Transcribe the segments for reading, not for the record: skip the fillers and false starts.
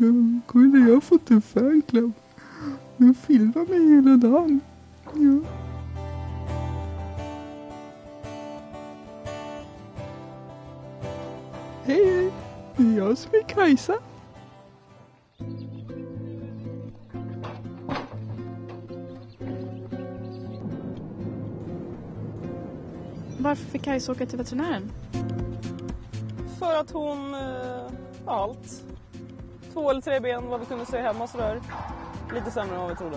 Kolla, jag har fått en fanclub. De filmar mig hela dagen. Ja. Hej, det är jag som är Kajsa. Varför fick Kajsa åka till veterinären? För att hon allt. 2 eller 3 ben vad vi kunde se hemma sådär. Lite sämre än vad vi trodde.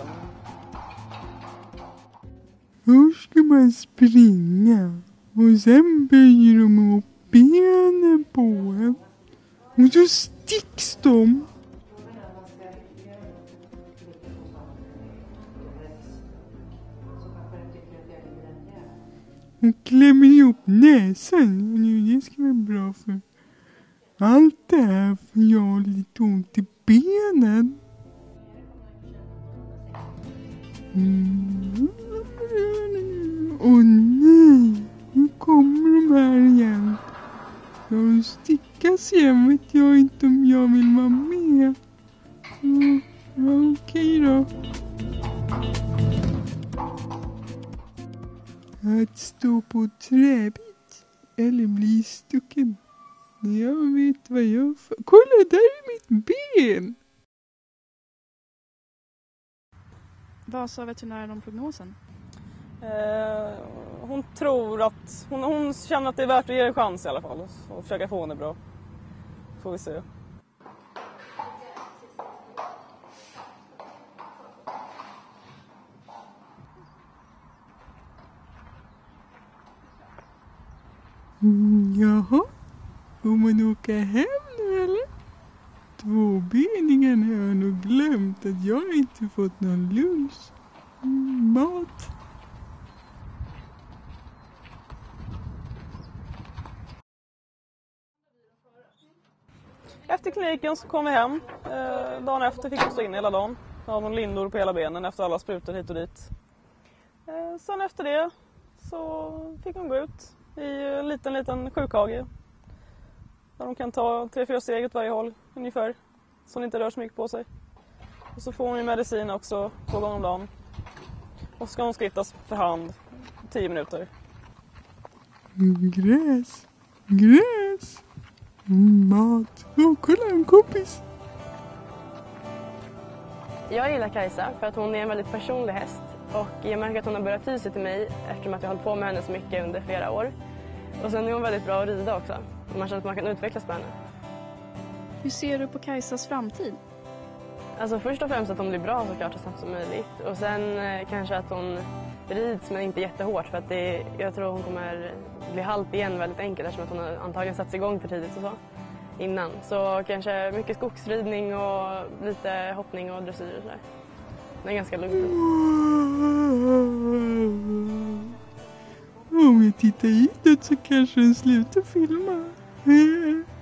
Först ska man springa. Och sen böjer de upp benen på en. Och så sticks de. Och klämmer ihop näsan. Nu, det ska vara bra för allt det här, för jag har lite ont i benen. Åh nej, nu kommer de här igen. Jag stickas igen, vet jag inte om jag vill vara med. Ja, okej då. Att stå på träbit eller bli stucken. Jag vet vad jag får. Kolla, där är mitt ben! Vad sa veterinären om prognosen? Hon tror att... Hon känner att det är värt att ge en chans i alla fall. Och försöka få henne bra. Får vi se. Jaha. Får man åka hem nu eller? Tvåbeningarna har jag nog glömt att jag inte fått någon lunch. Mat. Efter kliniken så kom vi hem. Dagen efter fick hon stå in hela dagen. Jag har någon lindor på hela benen efter alla sprutor hit och dit. Sen efter det så fick hon gå ut i en liten sjukhage. Där de kan ta 3-4 steg åt varje håll ungefär. Så hon inte rör så mycket på sig. Och så får hon ju medicin också 2 gånger om dagen. Och så ska hon skrittas för hand 10 minuter. Gräs. Gräs. Mat. Kolla en kompis. Jag gillar Kajsa för att hon är en väldigt personlig häst. Och jag märker att hon har börjat ty sig till mig eftersom att jag har hållit på med henne så mycket under flera år. Och sen är hon väldigt bra att rida också. Och man känner att man kan utvecklas på henne. Hur ser du på Kajsas framtid? Alltså först och främst att hon blir bra såklart så snabbt som möjligt. Och sen kanske att hon rids men inte jättehårt för att jag tror hon kommer bli halt igen väldigt enkelt eftersom att hon har antagligen satt sig igång för tidigt och så innan. Så kanske mycket skogsridning och lite hoppning och dressyr och sådär. Det är ganska lugnt. Om jag tittar hitåt så kanske den slutar filma.